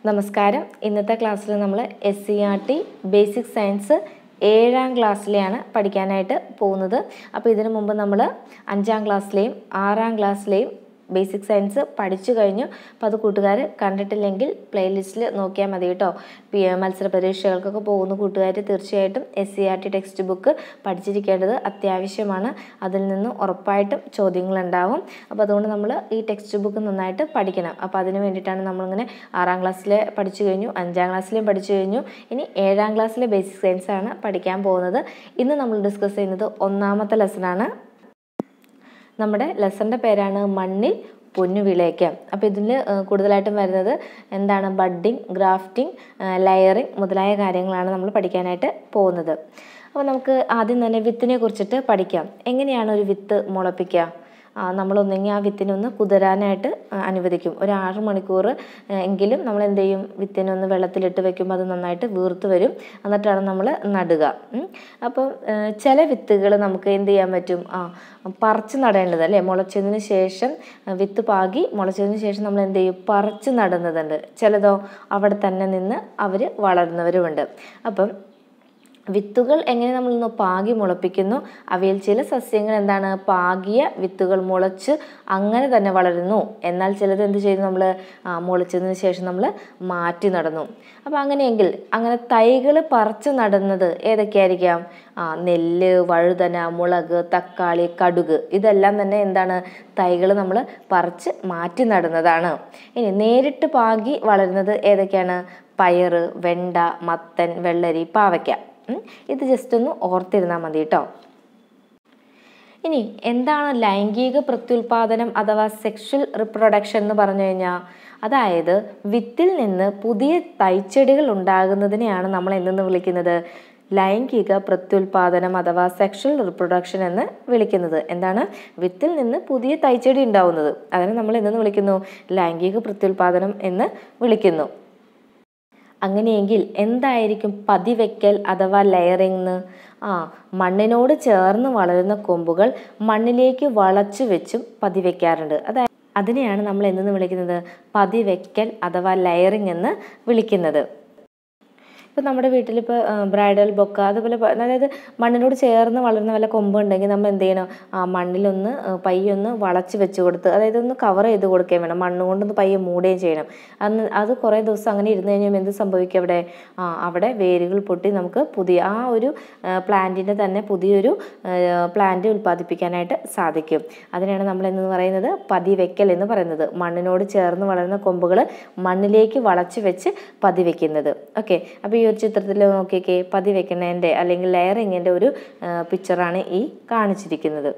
നമസ്കാരം. ഇന്നത്തെ ക്ലാസ്സിൽ നമ്മൾ SCERT ബേസിക് സയൻസ് 7ാം ക്ലാസ്സിലെയാണ് പഠിക്കാനായിട്ട് പോകുന്നത്. അപ്പോൾ ഇതിനു മുമ്പ് നമ്മൾ 5ാം ക്ലാസ്സിലെയും 6ാം ക്ലാസ്സിലെയും ബേസിക് സയൻസ് പഠിച്ചു കഴിഞ്ഞു. അപ്പോൾ അത് കൂട്ടുകാർ കണ്ടിട്ടില്ലെങ്കിൽ പ്ലേലിസ്റ്റിൽ നോക്കിയാൽ മതി കേട്ടോ. മത്സര പരീക്ഷകൾക്കൊക്കെ പോകുന്ന കൂട്ടുകാർ തീർച്ചയായിട്ടും SCERT ടെക്സ്റ്റ് ബുക്ക് പഠിച്ചിരിക്കേണ്ടത് അത്യാവശ്യമാണ്. അതിൽ നിന്ന് ഉറപ്പായിട്ടും ചോദ്യങ്ങളുണ്ടാവും. അപ്പോൾ അതുകൊണ്ട് നമ്മൾ ഈ ടെക്സ്റ്റ് ബുക്ക് നന്നായിട്ട് പഠിക്കണം. അപ്പോൾ അതിന് വേണ്ടിയിട്ടാണ് നമ്മളിങ്ങനെ 6ാം ക്ലാസ്സിലെ പഠിച്ചു കഴിഞ്ഞു, 5ാം ക്ലാസ്സിലെയും പഠിച്ചു കഴിഞ്ഞു. ഇനി 7ാം ക്ലാസ്സിലെ ബേസിക് സയൻസ് ആണ് പഠിക്കാൻ പോകുന്നത്. ഇന്ന് നമ്മൾ ഡിസ്കസ് ചെയ്യുന്നത് 1ാമത്തെ ലെസണാണ്. നമ്മുടെ ലെസൻ്റെ പേരാണ് മണ്ണിൽ പൊന്നു വിളയിക്കാം. അപ്പോൾ ഇതിൽ കൂടുതലായിട്ടും വരുന്നത് എന്താണ്? ബഡ്ഡിങ്, ഗ്രാഫ്റ്റിംഗ്, ലെയറിങ് മുതലായ കാര്യങ്ങളാണ് നമ്മൾ പഠിക്കാനായിട്ട് പോകുന്നത്. അപ്പോൾ നമുക്ക് ആദ്യം തന്നെ വിത്തിനെ കുറിച്ചിട്ട് പഠിക്കാം. എങ്ങനെയാണ് ഒരു വിത്ത് മുളപ്പിക്കുക? നമ്മളൊന്നെങ്കിൽ ആ വിത്തിനൊന്ന് കുതിരാനായിട്ട് അനുവദിക്കും. ഒരു 6 മണിക്കൂർ എങ്കിലും നമ്മൾ എന്ത് ചെയ്യും? വിത്തിനൊന്ന് വെള്ളത്തിലിട്ട് വെക്കുമ്പോൾ അത് നന്നായിട്ട് വീർത്ത് വരും. എന്നിട്ടാണ് നമ്മൾ നടുക. അപ്പം ചില വിത്തുകൾ നമുക്ക് എന്ത് ചെയ്യാൻ പറ്റും? പറിച്ച് നടേണ്ടത് അല്ലേ? മുളച്ചതിന് ശേഷം വിത്ത് പാകി മുളച്ചതിന് ശേഷം നമ്മൾ എന്ത് ചെയ്യും? പറിച്ച് നടുന്നതുണ്ട്. ചിലതോ അവിടെ തന്നെ നിന്ന് അവർ വളരുന്നവരുമുണ്ട്. അപ്പം വിത്തുകൾ എങ്ങനെ നമ്മളൊന്ന് പാകി മുളപ്പിക്കുന്നു? അവയിൽ ചില സസ്യങ്ങൾ എന്താണ്? പാകിയ വിത്തുകൾ മുളച്ച് അങ്ങനെ തന്നെ വളരുന്നു. എന്നാൽ ചിലത് എന്ത് ചെയ്യുന്നു? നമ്മൾ മുളച്ചതിന് ശേഷം നമ്മൾ മാറ്റി നടന്നു. അപ്പോൾ അങ്ങനെയെങ്കിൽ അങ്ങനെ തൈകൾ പറിച്ച് നടുന്നത് ഏതൊക്കെയായിരിക്കാം? നെല്ല്, വഴുതന, മുളക്, തക്കാളി, കടുക്, ഇതെല്ലാം തന്നെ എന്താണ്? തൈകൾ നമ്മൾ പറിച്ച് മാറ്റി നടുന്നതാണ്. ഇനി നേരിട്ട് പാകി വളരുന്നത് ഏതൊക്കെയാണ്? പയറ്, വെണ്ട, മത്തൻ, വെള്ളരി, പാവയ്ക്ക. ഇത് ജസ്റ്റ് ഒന്ന് ഓർത്തിരുന്നാൽ മതി കേട്ടോ. ഇനി എന്താണ് ലൈംഗിക പ്രത്യുൽപാദനം അഥവാ സെക്ഷൽ റിപ്രൊഡക്ഷൻ എന്ന് പറഞ്ഞു കഴിഞ്ഞാൽ, അതായത് വിത്തിൽ നിന്ന് പുതിയ തൈച്ചെടികൾ ഉണ്ടാകുന്നതിനെയാണ് നമ്മൾ എന്തെന്ന് വിളിക്കുന്നത്? ലൈംഗിക പ്രത്യുൽപാദനം അഥവാ സെക്ഷൽ റിപ്രൊഡക്ഷൻ എന്ന് വിളിക്കുന്നത്. എന്താണ്? വിത്തിൽ നിന്ന് പുതിയ തൈച്ചെടി ഉണ്ടാവുന്നത്, അതിനെ നമ്മൾ എന്തെന്ന് വിളിക്കുന്നു? ലൈംഗിക പ്രത്യുൽപാദനം എന്ന് വിളിക്കുന്നു. അങ്ങനെയെങ്കിൽ എന്തായിരിക്കും പതിവയ്ക്കൽ അഥവാ ലെയറിംഗ്? മണ്ണിനോട് ചേർന്ന് വളരുന്ന കൊമ്പുകൾ മണ്ണിലേക്ക് വളച്ചു വെച്ചും പതിവയ്ക്കാറുണ്ട്. അതായത് അതിനെയാണ് നമ്മൾ എന്തെന്ന് വിളിക്കുന്നത്? പതിവയ്ക്കൽ അഥവാ ലെയറിംഗ് എന്ന് വിളിക്കുന്നത്. ഇപ്പോൾ നമ്മുടെ വീട്ടിലിപ്പോൾ ബ്രൈഡൽ ബൊക്ക, അതുപോലെ അതായത് മണ്ണിനോട് ചേർന്ന് വളരുന്ന വല്ല കൊമ്പുണ്ടെങ്കിൽ നമ്മൾ എന്ത് ചെയ്യണം? മണ്ണിലൊന്ന് പയ്യൊന്ന് വളച്ച് വെച്ച് കൊടുത്ത്, അതായത് ഒന്ന് കവർ ചെയ്ത് കൊടുക്കുകയും വേണം. മണ്ണ് കൊണ്ടൊന്ന് പയ്യെ മൂടുകയും ചെയ്യണം. അത് കുറേ ദിവസം അങ്ങനെ ഇരുന്ന് കഴിഞ്ഞാൽ എന്ത് സംഭവിക്കും? അവിടെ വേരുകൾ പൊട്ടി നമുക്ക് പുതിയ ആ ഒരു പ്ലാന്റിൻ്റെ തന്നെ പുതിയൊരു പ്ലാന്റ് ഉൽപ്പാദിപ്പിക്കാനായിട്ട് സാധിക്കും. അതിനാണ് നമ്മൾ എന്ന് പറയുന്നത് പതിവയ്ക്കൽ എന്ന് പറയുന്നത്. മണ്ണിനോട് ചേർന്ന് വളരുന്ന കൊമ്പുകൾ മണ്ണിലേക്ക് വളച്ച് വെച്ച് പതിവയ്ക്കുന്നത്. ഓക്കെ, അപ്പോൾ ഈ ഒരു ചിത്രത്തിൽ നോക്കിയൊക്കെ പതിവയ്ക്കുന്നതിൻ്റെ അല്ലെങ്കിൽ ലെയറിങ്ങിൻ്റെ ഒരു പിക്ചറാണ് ഈ കാണിച്ചിരിക്കുന്നത്.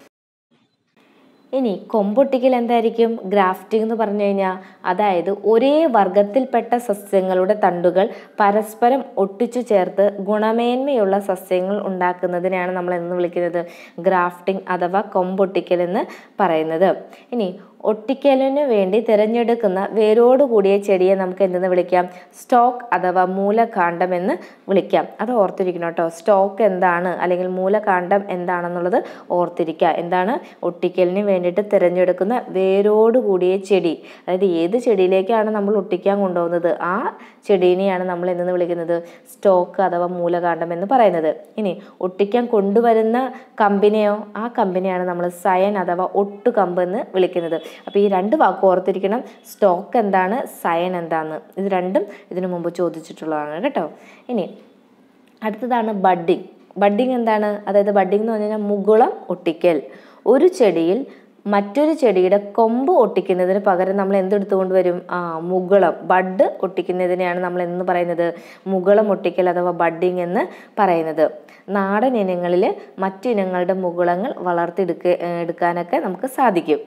ഇനി കൊമ്പൊട്ടിക്കൽ എന്തായിരിക്കും? ഗ്രാഫ്റ്റിംഗ് എന്ന് പറഞ്ഞു കഴിഞ്ഞാൽ, അതായത് ഒരേ വർഗത്തിൽപ്പെട്ട സസ്യങ്ങളുടെ തണ്ടുകൾ പരസ്പരം ഒട്ടിച്ചു ചേർത്ത് ഗുണമേന്മയുള്ള സസ്യങ്ങൾ ഉണ്ടാക്കുന്നതിനെയാണ് നമ്മൾ എന്ന് വിളിക്കുന്നത് ഗ്രാഫ്റ്റിംഗ് അഥവാ കൊമ്പൊട്ടിക്കൽ എന്ന് പറയുന്നത്. ഇനി ഒട്ടിക്കലിന് വേണ്ടി തിരഞ്ഞെടുക്കുന്ന വേരോട് കൂടിയ ചെടിയെ നമുക്ക് എന്തെന്ന് വിളിക്കാം? സ്റ്റോക്ക് അഥവാ മൂലകാണ്ഡം എന്ന് വിളിക്കാം. അത് ഓർത്തിരിക്കണം കേട്ടോ. സ്റ്റോക്ക് എന്താണ് അല്ലെങ്കിൽ മൂലകാണ്ഡം എന്താണെന്നുള്ളത് ഓർത്തിരിക്കുക. എന്താണ്? ഒട്ടിക്കലിന് വേണ്ടിയിട്ട് തിരഞ്ഞെടുക്കുന്ന വേരോട് കൂടിയ ചെടി, അതായത് ഏത് ചെടിയിലേക്കാണ് നമ്മൾ ഒട്ടിക്കാൻ കൊണ്ടുപോകുന്നത് ആ ചെടീനെയാണ് നമ്മൾ എന്തെന്ന് വിളിക്കുന്നത്? സ്റ്റോക്ക് അഥവാ മൂലകാണ്ഡം എന്ന് പറയുന്നത്. ഇനി ഒട്ടിക്കാൻ കൊണ്ടുവരുന്ന കമ്പിനെയോ ആ കമ്പിനെയാണ് നമ്മൾ സയൻ അഥവാ ഒട്ടുകമ്പ് എന്ന് വിളിക്കുന്നത്. അപ്പോൾ ഈ 2 വാക്ക് ഓർത്തിരിക്കണം. സ്റ്റോക്ക് എന്താണ്, സയൻ എന്താന്ന്. ഇത് രണ്ടും ഇതിനു മുമ്പ് ചോദിച്ചിട്ടുള്ളതാണ് കേട്ടോ. ഇനി അടുത്തതാണ് ബഡ്ഡിങ്. ബഡ്ഡിങ് എന്താണ്? അതായത് ബഡ്ഡിങ് എന്ന് പറഞ്ഞു കഴിഞ്ഞാൽ മുകുളം ഒട്ടിക്കൽ. ഒരു ചെടിയിൽ മറ്റൊരു ചെടിയുടെ കൊമ്പ് ഒട്ടിക്കുന്നതിന് പകരം നമ്മൾ എന്തെടുത്തുകൊണ്ട് വരും? മുകുളം, ബഡ് ഒട്ടിക്കുന്നതിനെയാണ് നമ്മൾ എന്ന് പറയുന്നത് മുകുളം ഒട്ടിക്കൽ അഥവാ ബഡ്ഡിങ് എന്ന് പറയുന്നത്. നാടൻ ഇനങ്ങളിൽ മറ്റിനങ്ങളുടെ മുകുളങ്ങൾ എടുക്കാനൊക്കെ നമുക്ക് സാധിക്കും.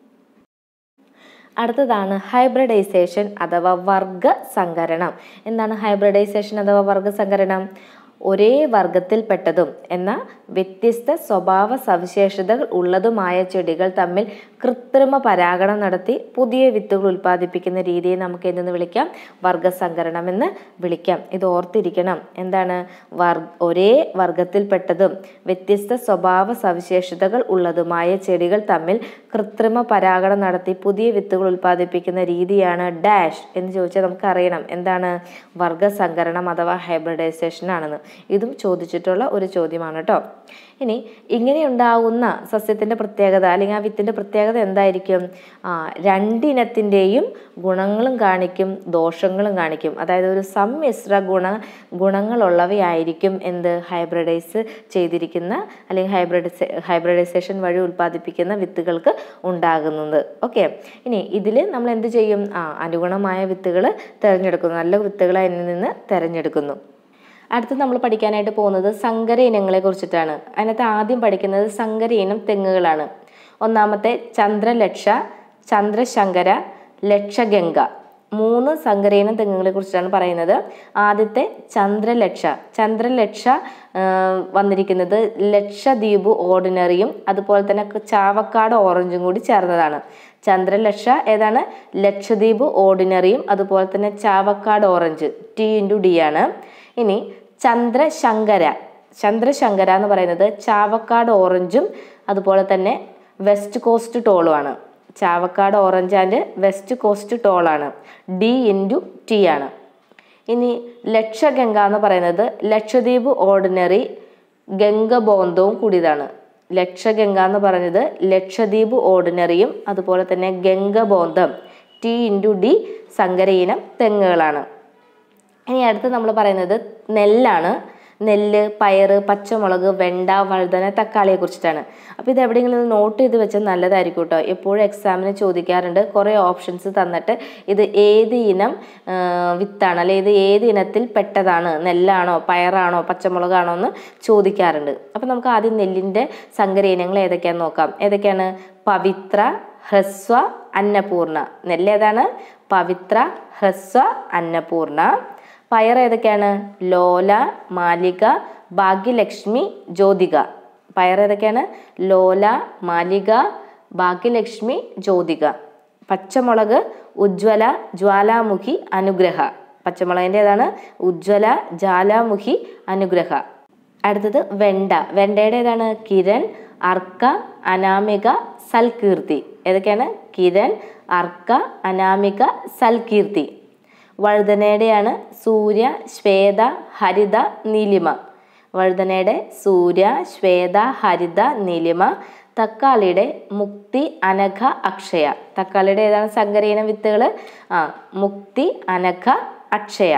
അടുത്തതാണ് ഹൈബ്രിഡൈസേഷൻ അഥവാ വർഗസങ്കരണം. എന്താണ് ഹൈബ്രിഡൈസേഷൻ അഥവാ വർഗസങ്കരണം? ഒരേ വർഗത്തിൽപ്പെട്ടതും എന്നാൽ വ്യത്യസ്ത സ്വഭാവ സവിശേഷതകൾ ഉള്ളതുമായ ചെടികൾ തമ്മിൽ കൃത്രിമ പരാഗണം നടത്തി പുതിയ വിത്തുകൾ ഉൽപ്പാദിപ്പിക്കുന്ന രീതിയെ നമുക്ക് എന്തെന്ന് വിളിക്കാം? വർഗസങ്കരണം എന്ന് വിളിക്കാം. ഇത് ഓർത്തിരിക്കണം. എന്താണ്? ഒരേ വർഗത്തിൽപ്പെട്ടതും വ്യത്യസ്ത സ്വഭാവ സവിശേഷതകൾ ഉള്ളതുമായ ചെടികൾ തമ്മിൽ കൃത്രിമ പരാഗണം നടത്തി പുതിയ വിത്തുകൾ ഉൽപ്പാദിപ്പിക്കുന്ന രീതിയാണ് ഡാഷ് എന്ന് ചോദിച്ചാൽ നമുക്ക് അറിയണം എന്താണ്? വർഗസങ്കരണം അഥവാ ഹൈബ്രിഡൈസേഷൻ ആണെന്ന്. ഇതും ചോദിച്ചിട്ടുള്ള ഒരു ചോദ്യമാണ് കേട്ടോ. ഇനി ഇങ്ങനെ ഉണ്ടാകുന്ന സസ്യത്തിൻ്റെ പ്രത്യേകത അല്ലെങ്കിൽ ആ വിത്തിൻ്റെ പ്രത്യേകത എന്തായിരിക്കും? രണ്ടിനത്തിൻ്റെയും ഗുണങ്ങളും കാണിക്കും ദോഷങ്ങളും കാണിക്കും. അതായത് ഒരു സമ്മിശ്ര ഗുണങ്ങളുള്ളവയായിരിക്കും എന്ത്? ഹൈബ്രിഡൈസ് ചെയ്തിരിക്കുന്ന അല്ലെങ്കിൽ ഹൈബ്രിഡൈസേഷൻ വഴി ഉൽപ്പാദിപ്പിക്കുന്ന വിത്തുകൾക്ക് ഉണ്ടാകുന്നത്. ഓക്കെ. ഇനി ഇതിൽ നമ്മൾ എന്ത് ചെയ്യും? അനുഗുണമായ വിത്തുകൾ തിരഞ്ഞെടുക്കുന്നു. നല്ല വിത്തുകളെ അതിൽ നിന്ന് തിരഞ്ഞെടുക്കുന്നു. അടുത്ത് നമ്മൾ പഠിക്കാനായിട്ട് പോകുന്നത് സങ്കര ഇനങ്ങളെ കുറിച്ചിട്ടാണ്. അതിനകത്ത് ആദ്യം പഠിക്കുന്നത് സങ്കര ഇനം തെങ്ങുകളാണ്. ഒന്നാമത്തെ ചന്ദ്രലക്ഷ, ചന്ദ്രശങ്കര, ലക്ഷഗംഗ. 3 സങ്കര ഇനം തെങ്ങുകളെ കുറിച്ചിട്ടാണ് പറയുന്നത്. ആദ്യത്തെ ചന്ദ്രലക്ഷ. ചന്ദ്രലക്ഷ വന്നിരിക്കുന്നത് ലക്ഷദ്വീപ് ഓർഡിനറിയും അതുപോലെ തന്നെ ചാവക്കാട് ഓറഞ്ചും കൂടി ചേർന്നതാണ്. ചന്ദ്രലക്ഷ ഏതാണ്? ലക്ഷദ്വീപ് ഓർഡിനറിയും അതുപോലെ തന്നെ ചാവക്കാട് ഓറഞ്ച് T/D ആണ്. ഇനി ചന്ദ്രശങ്കര. ചന്ദ്രശങ്കര എന്ന് പറയുന്നത് ചാവക്കാട് ഓറഞ്ചും അതുപോലെ തന്നെ വെസ്റ്റ് കോസ്റ്റ് ടോളുമാണ്. Chavakkad orange and west coast ടോളാണ്. D/T ആണ്. ഇനി ലക്ഷഗംഗ എന്ന് പറയുന്നത് ലക്ഷദ്വീപ് ഓർഡിനറി ഗംഗബോന്ധവും കൂടിയതാണ്. ലക്ഷഗംഗ എന്ന് പറയുന്നത് ലക്ഷദ്വീപ് ഓർഡിനറിയും അതുപോലെ തന്നെ ഗംഗബോന്ധം T/D സങ്കര ഇനം തെങ്ങുകളാണ്. ഇനി അടുത്ത് നമ്മൾ പറയുന്നത് നെല്ലാണ്. നെല്ല്, പയറ്, പച്ചമുളക്, വെണ്ട, വഴുതന, തക്കാളിയെ കുറിച്ചിട്ടാണ്. അപ്പോൾ ഇത് എവിടെയെങ്കിലും നോട്ട് ചെയ്ത് വെച്ചാൽ നല്ലതായിരിക്കും കേട്ടോ. എപ്പോഴും എക്സാമിന് ചോദിക്കാറുണ്ട്. കുറേ ഓപ്ഷൻസ് തന്നിട്ട് ഇത് ഏത് ഇനം വിത്താണ് അല്ലെങ്കിൽ ഇത് ഏത് ഇനത്തിൽ പെട്ടതാണ്, നെല്ലാണോ പയറാണോ പച്ചമുളകാണോ എന്ന് ചോദിക്കാറുണ്ട്. അപ്പോൾ നമുക്ക് ആദ്യം നെല്ലിൻ്റെ സങ്കര ഇനങ്ങൾ ഏതൊക്കെയാണെന്ന് നോക്കാം. ഏതൊക്കെയാണ്? പവിത്ര, ഹ്രസ്വ, അന്നപൂർണ. നെല്ല് ഏതാണ്? പവിത്ര, ഹ്രസ്വ, അന്നപൂർണ. പയർ ഏതൊക്കെയാണ്? ലോല, മാലിക, ഭാഗ്യലക്ഷ്മി, ജ്യോതിക. പയർ ഏതൊക്കെയാണ്? ലോല, മാലിക, ഭാഗ്യലക്ഷ്മി, ജ്യോതിക. പച്ചമുളക് ഉജ്ജ്വല, ജ്വാലാമുഖി, അനുഗ്രഹ. പച്ചമുളകിൻ്റെ ഏതാണ്? ഉജ്ജ്വല, ജ്വാലാമുഖി, അനുഗ്രഹ. അടുത്തത് വെണ്ട. വെണ്ടയുടെ ഏതാണ്? കിരൺ, അർക്ക, അനാമിക, സൽകീർത്തി. ഏതൊക്കെയാണ്? കിരൺ, അർക്ക, അനാമിക, സൽകീർത്തി. വഴുതനയുടെയാണ് സൂര്യ, ശ്വേത, ഹരിത, നീലിമ. വഴുതനയുടെ സൂര്യ, ശ്വേത, ഹരിത, നീലിമ. തക്കാളിയുടെ മുക്തി, അനഘ, അക്ഷയ. തക്കാളിയുടെ ഏതാണ് സങ്കര ഇനം വിത്തുകൾ? മുക്തി, അനഘ, അക്ഷയ.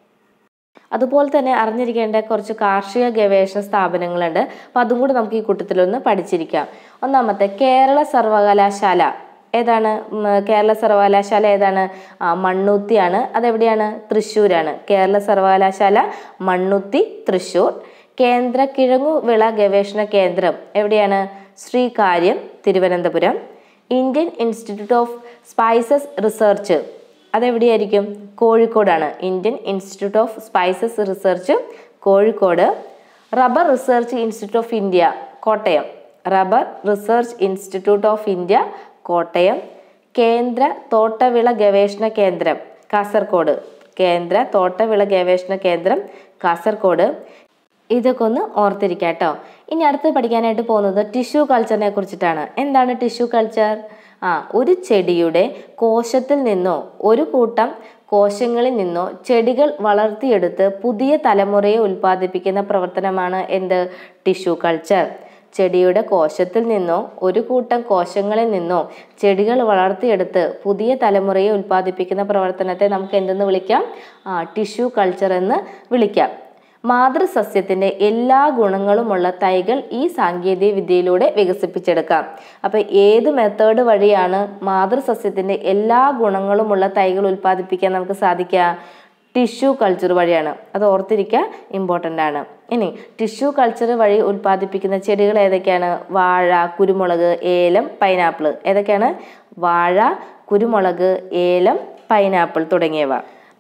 അതുപോലെ തന്നെ അറിഞ്ഞിരിക്കേണ്ട കുറച്ച് കാർഷിക ഗവേഷണ സ്ഥാപനങ്ങളുണ്ട്. അപ്പം അതും കൂടി നമുക്ക് ഈ കൂട്ടത്തിലൊന്ന് പഠിച്ചിരിക്കാം. ഒന്നാമത്തെ കേരള സർവകലാശാല. ഏതാണ്? കേരള സർവകലാശാല ഏതാണ്? മണ്ണുത്തിയാണ്. അതെവിടെയാണ്? തൃശ്ശൂരാണ്. കേരള സർവകലാശാല മണ്ണുത്തി, തൃശ്ശൂർ. കേന്ദ്ര കിഴങ്ങുവിള ഗവേഷണ കേന്ദ്രം എവിടെയാണ്? Sreekaryam, Thiruvananthapuram. Indian institute of spices research അതെവിടെയായിരിക്കും? കോഴിക്കോടാണ്. Indian institute of spices research കോഴിക്കോട്. Rubber research institute of India Kottayam. Rubber research institute of India Kottayam. കേന്ദ്ര തോട്ടവിള ഗവേഷണ കേന്ദ്രം കാസർഗോഡ്. കേന്ദ്ര തോട്ടവിള ഗവേഷണ കേന്ദ്രം കാസർഗോഡ്. ഇതൊക്കെ ഒന്ന് ഓർത്തിരിക്കാം കേട്ടോ. ഇനി അടുത്ത് പഠിക്കാനായിട്ട് പോകുന്നത് ടിഷ്യൂ കൾച്ചറിനെ കുറിച്ചിട്ടാണ്. എന്താണ് ടിഷ്യൂ കൾച്ചർ? ഒരു ചെടിയുടെ കോശത്തിൽ നിന്നോ ഒരു കൂട്ടം കോശങ്ങളിൽ നിന്നോ ചെടികൾ വളർത്തിയെടുത്ത് പുതിയ തലമുറയെ ഉൽപ്പാദിപ്പിക്കുന്ന പ്രവർത്തനമാണ് എന്ത്? Tissue culture. ചെടിയുടെ കോശത്തിൽ നിന്നോ ഒരു കൂട്ടം കോശങ്ങളിൽ നിന്നോ ചെടികൾ വളർത്തിയെടുത്ത് പുതിയ തലമുറയെ ഉൽപ്പാദിപ്പിക്കുന്ന പ്രവർത്തനത്തെ നമുക്ക് എന്തെന്ന് വിളിക്കാം? ടിഷ്യൂ കൾച്ചർ എന്ന് വിളിക്കാം. മാതൃസസ്യത്തിൻ്റെ എല്ലാ ഗുണങ്ങളുമുള്ള തൈകൾ ഈ സാങ്കേതിക വിദ്യയിലൂടെ വികസിപ്പിച്ചെടുക്കാം. അപ്പോൾ ഏത് മെത്തേഡ് വഴിയാണ് മാതൃസസ്യത്തിൻ്റെ എല്ലാ ഗുണങ്ങളുമുള്ള തൈകൾ ഉൽപ്പാദിപ്പിക്കാൻ നമുക്ക് സാധിക്കുക? ടിഷ്യൂ കൾച്ചർ വഴിയാണ്. അത് ഓർത്തിരിക്കുക, ഇമ്പോർട്ടൻ്റ് ആണ്. ഇനി ടിഷ്യൂ കൾച്ചർ വഴി ഉൽപ്പാദിപ്പിക്കുന്ന ചെടികൾ ഏതൊക്കെയാണ്? വാഴ, കുരുമുളക്, ഏലം, പൈനാപ്പിൾ. ഏതൊക്കെയാണ്? വാഴ, കുരുമുളക്, ഏലം, പൈനാപ്പിൾ തുടങ്ങിയവ.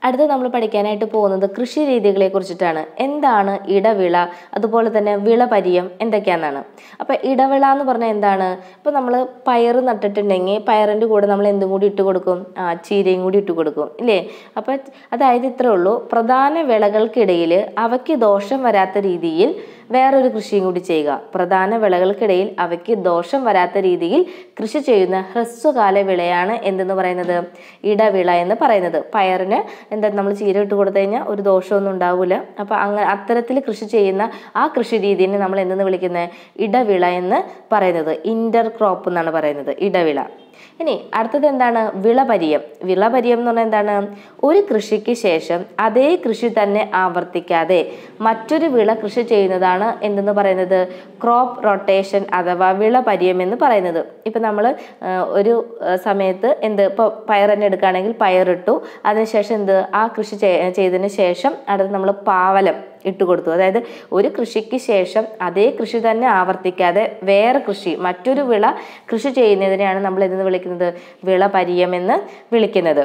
അടുത്ത നമ്മൾ പഠിക്കാനായിട്ട് പോകുന്നത് കൃഷി രീതികളെ കുറിച്ചിട്ടാണ്. എന്താണ് ഇടവിള, അതുപോലെ തന്നെ വിളപരിയം എന്തൊക്കെയാണെന്നാണ്. അപ്പോൾ ഇടവിള എന്ന് പറഞ്ഞാൽ എന്താണ്? ഇപ്പോൾ നമ്മൾ പയർ നട്ടിട്ടുണ്ടെങ്കിൽ പയറിൻ്റെ കൂടെ നമ്മൾ എന്തും കൂടി ഇട്ട് കൊടുക്കും? ചീരയും കൂടി ഇട്ട് കൊടുക്കും ഇല്ലേ? അപ്പോൾ അതായത് ഇത്രേ ഉള്ളൂ, പ്രധാന വിളകൾക്കിടയിൽ അവയ്ക്ക് ദോഷം വരാത്ത രീതിയിൽ വേറൊരു കൃഷിയും കൂടി ചെയ്യുക. പ്രധാന വിളകൾക്കിടയിൽ അവയ്ക്ക് ദോഷം വരാത്ത രീതിയിൽ കൃഷി ചെയ്യുന്ന ഹ്രസ്വകാല വിളയാണ് എന്തെന്ന് പറയുന്നത്? ഇടവിള എന്ന് പറയുന്നത്. പയറിന് എന്താ നമ്മൾ ചീര ഇട്ട് കൊടുത്തു കഴിഞ്ഞാൽ ഒരു ദോഷമൊന്നും ഉണ്ടാവില്ല. അപ്പോൾ അങ്ങനെ അത്തരത്തിൽ കൃഷി ചെയ്യുന്ന ആ കൃഷി രീതിയെ നമ്മൾ എന്തെന്ന് വിളിക്കുന്നത്? ഇടവിള എന്ന് പറയുന്നത്. ഇന്റർ ക്രോപ്പ് എന്നാണ് പറയുന്നത് ഇടവിള. ഇനി അടുത്തത് എന്താണ്? വിളപരിയം. വിളപരിയം എന്ന് പറഞ്ഞാൽ എന്താണ്? ഒരു കൃഷിക്ക് ശേഷം അതേ കൃഷി തന്നെ ആവർത്തിക്കാതെ മറ്റൊരു വിള കൃഷി ചെയ്യുന്നതാണ് എന്തെന്ന് പറയുന്നത്? ക്രോപ്പ് റൊട്ടേഷൻ അഥവാ വിളപരിയം എന്ന് പറയുന്നത്. ഇപ്പം നമ്മൾ ഒരു സമയത്ത് ഇപ്പോൾ പയർ തന്നെ എടുക്കുകയാണെങ്കിൽ പയറിട്ടു, അതിനുശേഷം ആ കൃഷി ചെയ്തതിന് ശേഷം അടുത്ത് നമ്മൾ പാവലം ഇട്ട് കൊടുത്തു. അതായത് ഒരു കൃഷിക്ക് ശേഷം അതേ കൃഷി തന്നെ ആവർത്തിക്കാതെ വേറെ കൃഷി, മറ്റൊരു വിള കൃഷി ചെയ്യുന്നതിനെയാണ് നമ്മൾ എന്ന് വിളിക്കുന്നത്? വിളപരിയം എന്ന് വിളിക്കുന്നത്.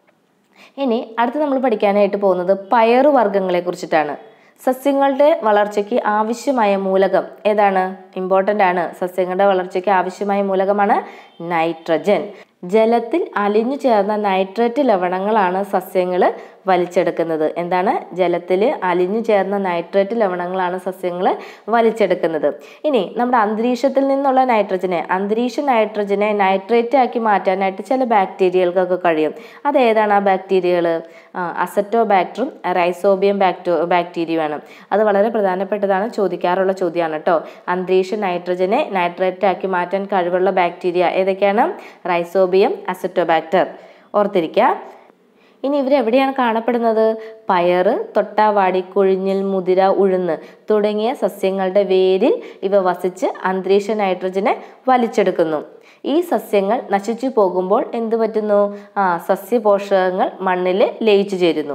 ഇനി അടുത്ത് നമ്മൾ പഠിക്കാനായിട്ട് പോകുന്നത് പയറുവർഗ്ഗങ്ങളെ കുറിച്ചിട്ടാണ്. സസ്യങ്ങളുടെ വളർച്ചയ്ക്ക് ആവശ്യമായ മൂലകം ഏതാണ്? ഇമ്പോർട്ടൻ്റ് ആണ്. സസ്യങ്ങളുടെ വളർച്ചയ്ക്ക് ആവശ്യമായ മൂലകമാണ് നൈട്രജൻ. ജലത്തിൽ അലിഞ്ഞു ചേർന്ന നൈട്രേറ്റ് ലവണങ്ങളാണ് സസ്യങ്ങൾ വലിച്ചെടുക്കുന്നത്. എന്താണ്? ജലത്തിൽ അലിഞ്ഞു ചേർന്ന നൈട്രേറ്റ് ലവണങ്ങളാണ് സസ്യങ്ങൾ വലിച്ചെടുക്കുന്നത്. ഇനി നമ്മുടെ അന്തരീക്ഷത്തിൽ നിന്നുള്ള അന്തരീക്ഷ നൈട്രജനെ നൈട്രേറ്റ് ആക്കി മാറ്റാനായിട്ട് ചില ബാക്ടീരിയകൾക്കൊക്കെ കഴിയും. അതേതാണ് ആ ബാക്ടീരിയകൾ? അസറ്റോബാക്ടറും റൈസോബിയം ബാക്ടീരിയയുമാണ്. അത് വളരെ പ്രധാനപ്പെട്ടതാണ്, ചോദിക്കാറുള്ള ചോദ്യമാണ് കേട്ടോ. അന്തരീക്ഷ നൈട്രജനെ നൈട്രേറ്റ് ആക്കി മാറ്റാൻ കഴിവുള്ള ബാക്ടീരിയ ഏതൊക്കെയാണ്? Rhizobium, azotobacter. ഓർത്തിരിക്കുക. ഇനി ഇവരെവിടെയാണ് കാണപ്പെടുന്നത്? പയറ്, തൊട്ടാവാടി, കൊഴിഞ്ഞിൽ, മുതിര, ഉഴുന്ന് തുടങ്ങിയ സസ്യങ്ങളുടെ വേരിൽ ഇവ വസിച്ച് അന്തരീക്ഷ നൈട്രജനെ വലിച്ചെടുക്കുന്നു. ഈ സസ്യങ്ങൾ നശിച്ചു പോകുമ്പോൾ എന്ത് പറ്റുന്നു? സസ്യപോഷകങ്ങൾ മണ്ണിൽ ലയിച്ചു ചേരുന്നു.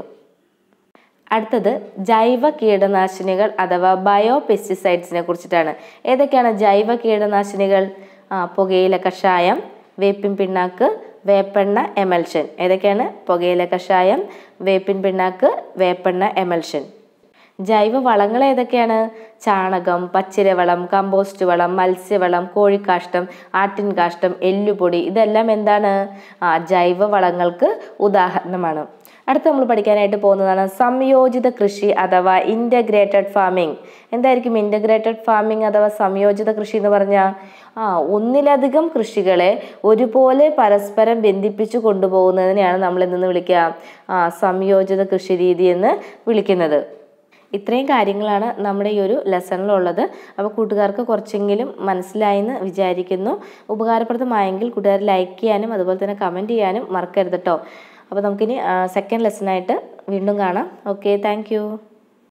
അടുത്തത് ജൈവ കീടനാശിനികൾ അഥവാ ബയോ പെസ്റ്റിസൈഡ്സിനെ കുറിച്ചിട്ടാണ്. ഏതൊക്കെയാണ് ജൈവ കീടനാശിനികൾ? പുകയില കഷായം, വേപ്പിൻ പിണ്ണാക്ക്, വേപ്പെണ്ണ എമൽഷൻ. ഏതൊക്കെയാണ്? പുകയില കഷായം, വേപ്പിൻ പിണ്ണാക്ക്, വേപ്പെണ്ണ എമൽഷൻ. ജൈവ വളങ്ങൾ ഏതൊക്കെയാണ്? ചാണകം, പച്ചിലവളം, കമ്പോസ്റ്റ് വളം, മത്സ്യവളം, കോഴിക്കാഷ്ടം, ആട്ടിൻകാഷ്ടം, എല്ലുപൊടി. ഇതെല്ലാം എന്താണ്? ജൈവ വളങ്ങൾക്ക് ഉദാഹരണമാണ്. അടുത്ത് നമ്മൾ പഠിക്കാനായിട്ട് പോകുന്നതാണ് സംയോജിത കൃഷി അഥവാ ഇൻ്റഗ്രേറ്റഡ് ഫാമിംഗ്. എന്തായിരിക്കും ഇൻ്റഗ്രേറ്റഡ് ഫാമിംഗ് അഥവാ സംയോജിത കൃഷി എന്ന് പറഞ്ഞാൽ? ഒന്നിലധികം കൃഷികളെ ഒരുപോലെ പരസ്പരം ബന്ധിപ്പിച്ചു കൊണ്ടുപോകുന്നതിനെയാണ് നമ്മൾ എന്തെന്ന് വിളിക്കുക? സംയോജിത കൃഷി രീതി എന്ന് വിളിക്കുന്നത്. ഇത്രയും കാര്യങ്ങളാണ് നമ്മുടെ ഈ ഒരു ലെസണിലുള്ളത്. അപ്പോൾ കൂട്ടുകാർക്ക് കുറച്ചെങ്കിലും മനസ്സിലായെന്ന് വിചാരിക്കുന്നു. ഉപകാരപ്രദമായെങ്കിൽ കൂട്ടുകാർ ലൈക്ക് ചെയ്യാനും അതുപോലെ തന്നെ കമൻറ്റ് ചെയ്യാനും മറക്കരുത് കേട്ടോ. അപ്പോൾ നമുക്കിനി സെക്കൻഡ് ലെസണായിട്ട് വീണ്ടും കാണാം. Okay, thank